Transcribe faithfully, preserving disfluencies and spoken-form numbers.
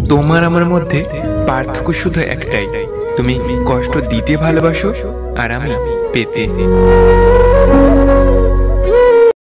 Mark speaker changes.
Speaker 1: তোমার আমার মধ্যে পার্থক্য শুধু একটাই, তুমি কষ্ট দিতে ভালোবাসো আর আমি পেতে।